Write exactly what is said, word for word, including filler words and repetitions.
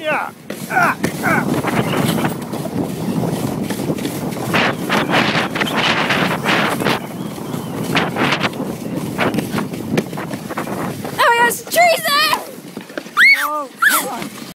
Yeah. Ah, ah. Oh my gosh, trees there! Oh, come on.